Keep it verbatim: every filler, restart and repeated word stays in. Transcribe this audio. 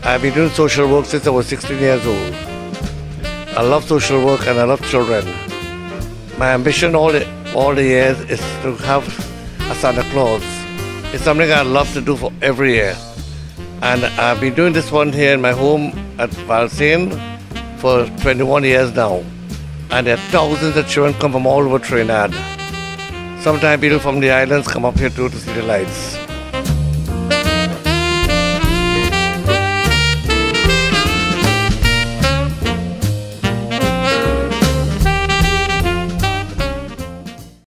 I've been doing social work since I was sixteen years old. I love social work and I love children. My ambition all the, all the years is to have a Santa Claus. It's something I love to do for every year. And I've been doing this one here in my home at Valsain for twenty-one years now. And there are thousands of children come from all over Trinidad. Sometimes people from the islands come up here too to see the lights.